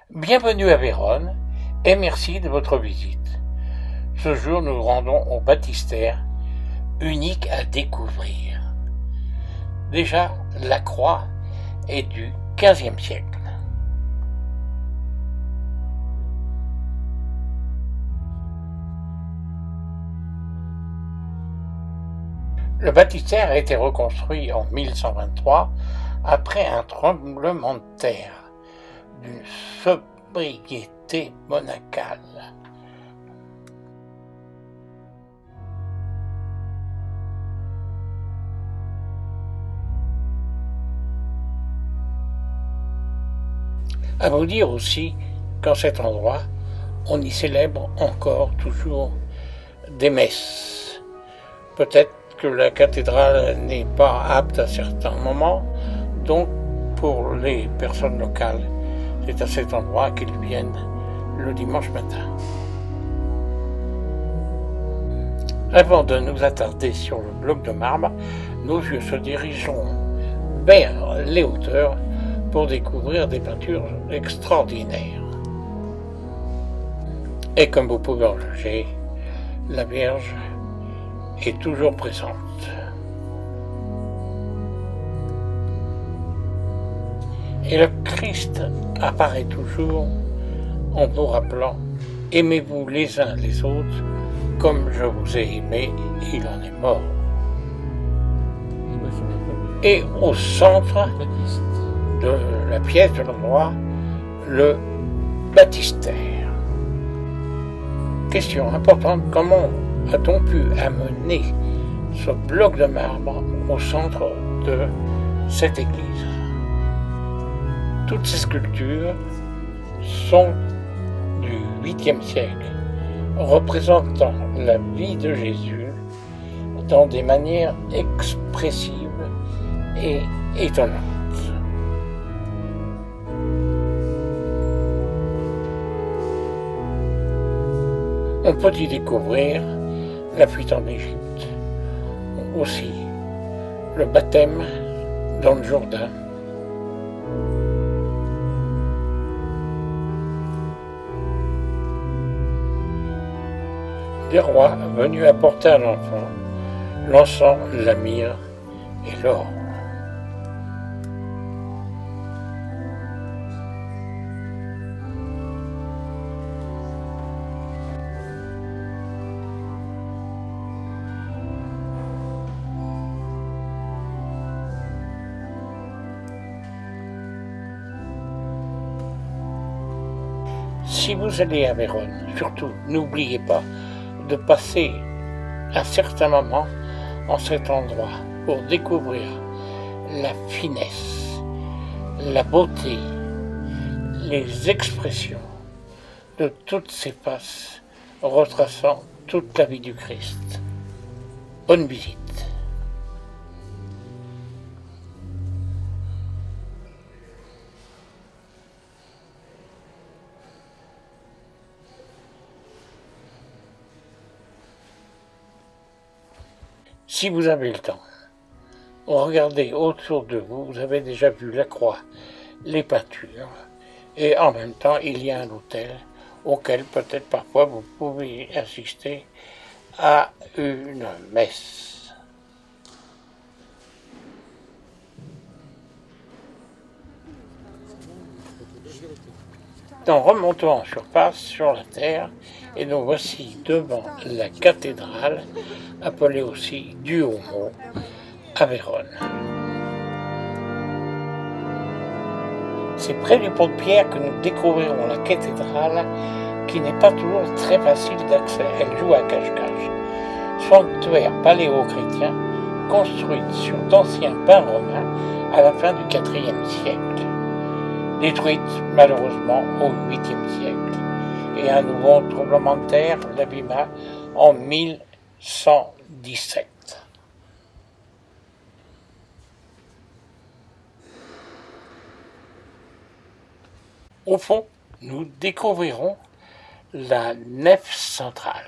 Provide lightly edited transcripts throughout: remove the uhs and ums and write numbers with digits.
Bienvenue à Vérone et merci de votre visite. Ce jour, nous nous rendons au baptistère, unique à découvrir. Déjà, la croix est du XVe siècle. Le baptistère a été reconstruit en 1123 après un tremblement de terre d'une sobriété monacale. À vous dire aussi qu'en cet endroit, on y célèbre encore toujours des messes. Peut-être que la cathédrale n'est pas apte à certains moments, donc pour les personnes locales, c'est à cet endroit qu'ils viennent le dimanche matin. Avant de nous attarder sur le bloc de marbre, nos yeux se dirigeront vers les hauteurs pour découvrir des peintures extraordinaires. Et comme vous pouvez en juger, la Vierge est toujours présente. Et le Christ apparaît toujours en vous rappelant « Aimez-vous les uns les autres comme je vous ai aimé, il en est mort ». Et au centre de la pièce de l'endroit, le baptistère. Question importante, comment a-t-on pu amener ce bloc de marbre au centre de cette église? Toutes ces sculptures sont du 8e siècle, représentant la vie de Jésus dans des manières expressives et étonnantes. On peut y découvrir la fuite en Égypte, aussi le baptême dans le Jourdain, des rois venus apporter à l'enfant l'encens, la myrrhe et l'or. Si vous allez à Vérone, surtout, n'oubliez pas de passer un certain moment en cet endroit pour découvrir la finesse, la beauté, les expressions de toutes ces faces retraçant toute la vie du Christ. Bonne visite. Si vous avez le temps, regardez autour de vous, vous avez déjà vu la croix, les peintures, et en même temps il y a un autel auquel peut-être parfois vous pouvez assister à une messe. En remontant en surface sur la terre, et nous voici devant la cathédrale, appelée aussi Duomo, à Vérone. C'est près du pont de Pierre que nous découvrirons la cathédrale, qui n'est pas toujours très facile d'accès. Elle joue à cache-cache. Sanctuaire paléo-chrétien, construite sur d'anciens pins romains à la fin du IVe siècle. Détruite malheureusement au 8e siècle, et un nouveau tremblement de terre l'abîma en 1117. Au fond, nous découvrirons la nef centrale.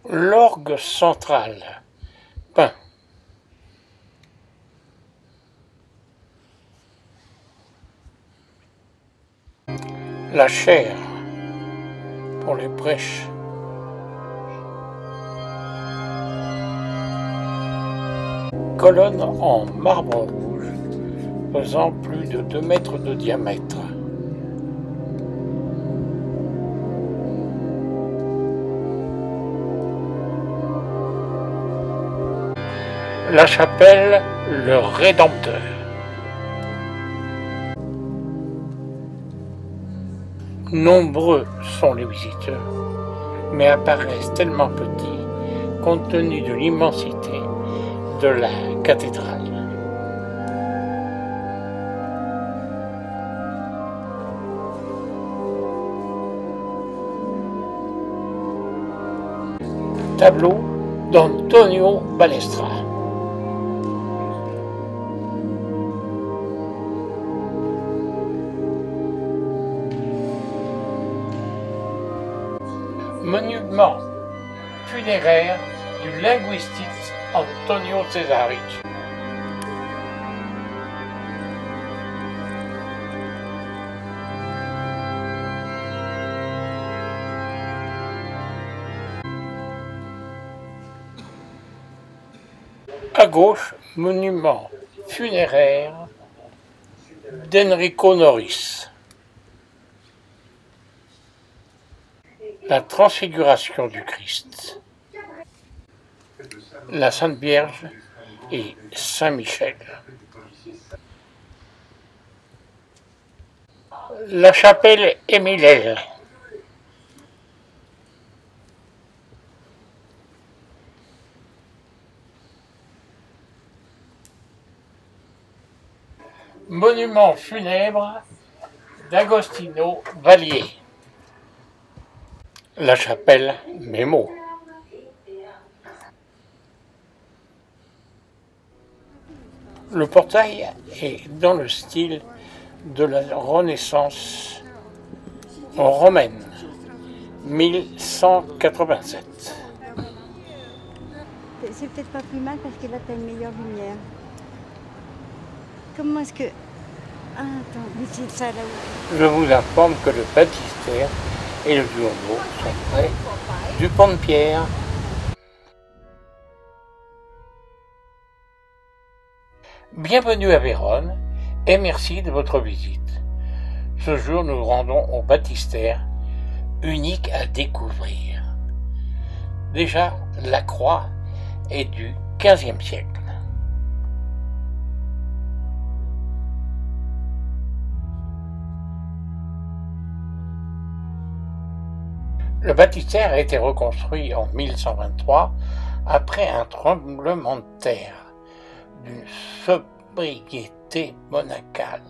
L'orgue central, peint. La chaire pour les prêches. Colonne en marbre rouge, faisant plus de 2 mètres de diamètre. La chapelle, le Rédempteur. Nombreux sont les visiteurs, mais apparaissent tellement petits compte tenu de l'immensité de la cathédrale. Tableau d'Antonio Balestra. Monument funéraire du linguiste Antonio Cesari. À gauche, monument funéraire d'Enrico Norris. La transfiguration du Christ, la Sainte Vierge et Saint Michel. La chapelle Émile. Monument funèbre d'Agostino Vallier. La chapelle Mémo. Le portail est dans le style de la Renaissance romaine, 1187. C'est peut-être pas plus mal parce que là, tu as une meilleure lumière. Comment est-ce que... Ah, attends, mais c'est ça là-haut. Je vous informe que le baptistère et le Duomo sont près du pont de Pierre. Bienvenue à Vérone et merci de votre visite. Ce jour, nous rendons au baptistère, unique à découvrir. Déjà, la croix est du XVe siècle. Le baptistère a été reconstruit en 1123 après un tremblement de terre d'une sobriété monacale.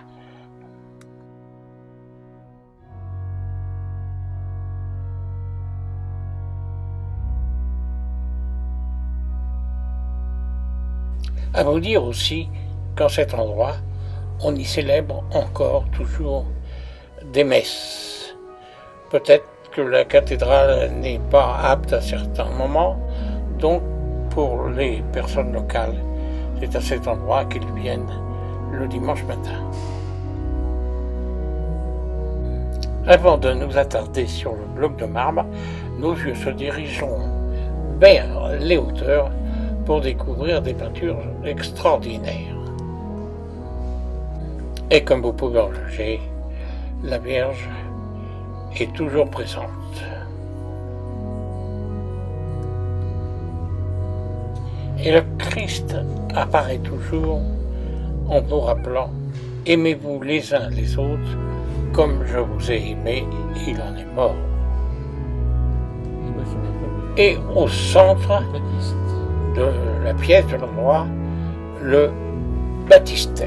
À vous dire aussi qu'en cet endroit, on y célèbre encore toujours des messes. Peut-être que la cathédrale n'est pas apte à certains moments, donc pour les personnes locales, c'est à cet endroit qu'ils viennent le dimanche matin. Avant de nous attarder sur le bloc de marbre, nos yeux se dirigeront vers les hauteurs pour découvrir des peintures extraordinaires. Et comme vous pouvez en juger, la Vierge est toujours présente. Et le Christ apparaît toujours en vous rappelant « Aimez-vous les uns les autres comme je vous ai aimé, il en est mort ». Et au centre de la pièce de l'endroit, le baptistère.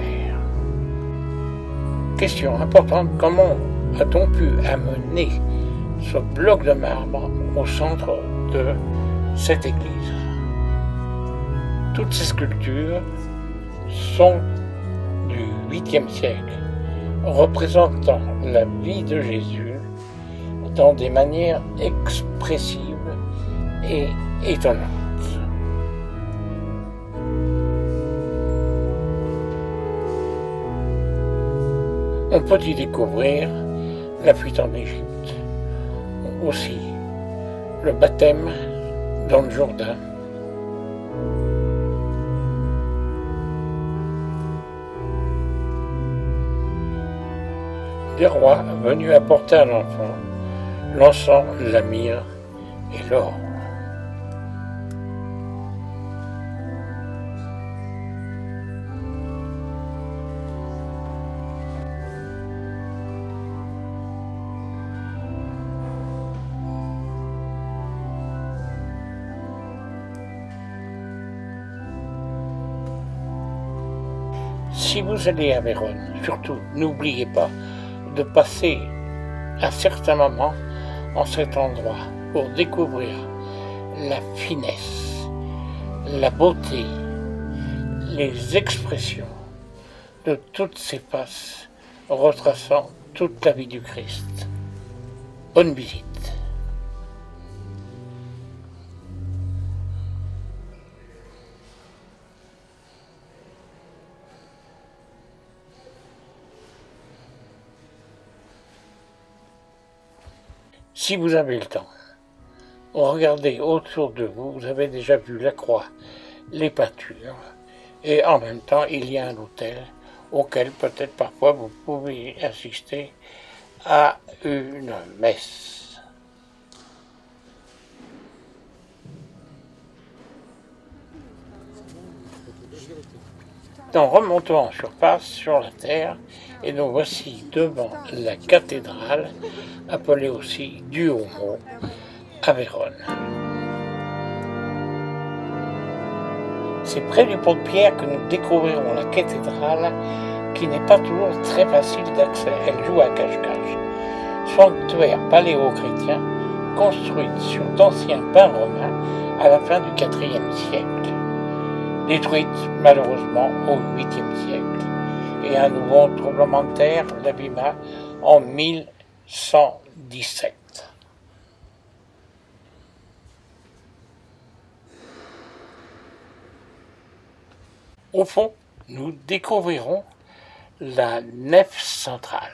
Question importante, comment a-t-on pu amener ce bloc de marbre au centre de cette église? Toutes ces sculptures sont du 8e siècle, représentant la vie de Jésus dans des manières expressives et étonnante. On peut y découvrir la fuite en Égypte, aussi le baptême dans le Jourdain, des rois venus apporter à l'enfant l'encens, la myrrhe et l'or. Si vous allez à Vérone, surtout, n'oubliez pas de passer un certain moment en cet endroit pour découvrir la finesse, la beauté, les expressions de toutes ces faces retraçant toute la vie du Christ. Bonne visite. Si vous avez le temps, regardez autour de vous, vous avez déjà vu la croix, les peintures, et en même temps il y a un autel auquel peut-être parfois vous pouvez assister à une messe. En remontant en surface sur la terre, et nous voici devant la cathédrale, appelée aussi Duomo, à Vérone. C'est près du pont de Pierre que nous découvrirons la cathédrale, qui n'est pas toujours très facile d'accès. Elle joue à cache-cache. Sanctuaire paléo-chrétien, construite sur d'anciens pins romains à la fin du IVe siècle. Détruite malheureusement au 8e siècle, et un nouveau tremblement de terre l'abîma en 1117. Au fond, nous découvrirons la nef centrale.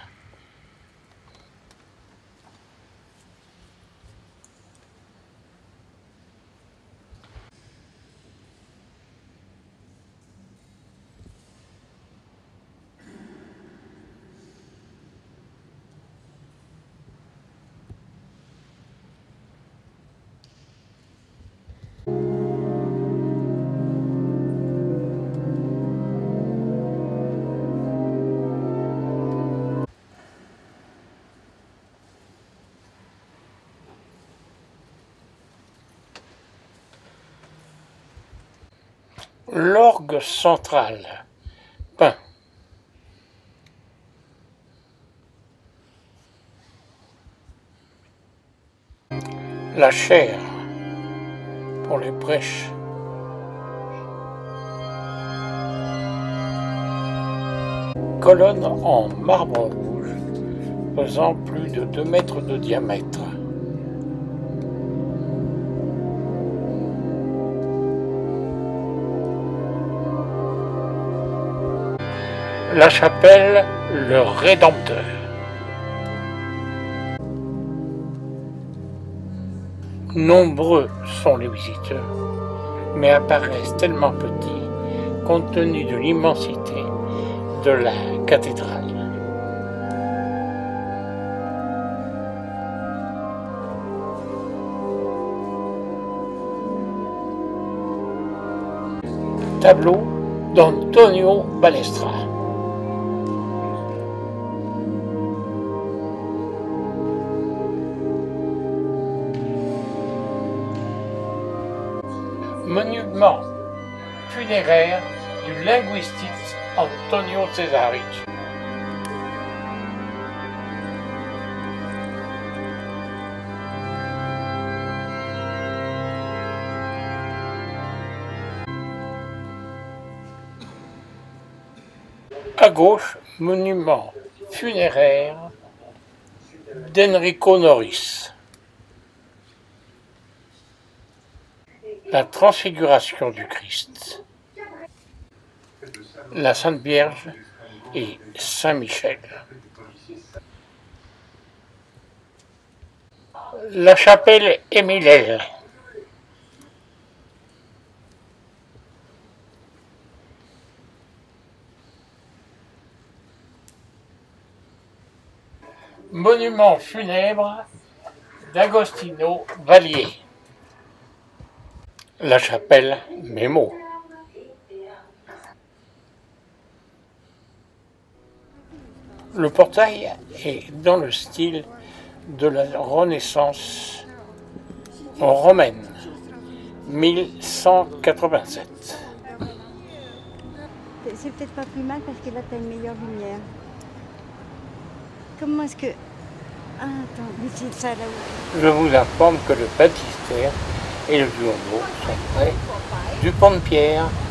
L'orgue central, peint. La chaire pour les prêches. Colonne en marbre rouge, faisant plus de 2 mètres de diamètre. La chapelle, le Rédempteur. Nombreux sont les visiteurs, mais apparaissent tellement petits compte tenu de l'immensité de la cathédrale. Tableau d'Antonio Balestra. Monument funéraire du linguiste Antonio Cesaric. À gauche, monument funéraire d'Enrico Norris. La transfiguration du Christ, la Sainte Vierge et Saint Michel. La chapelle Émile. Monument funèbre d'Agostino Vallier. La chapelle Mémo. Le portail est dans le style de la Renaissance romaine, 1187. C'est peut-être pas plus mal parce que là, tu as une meilleure lumière. Comment est-ce que... Ah, attends, mais c'est ça là-haut. Je vous informe que le baptistère et le duomo sont près du pont de pierre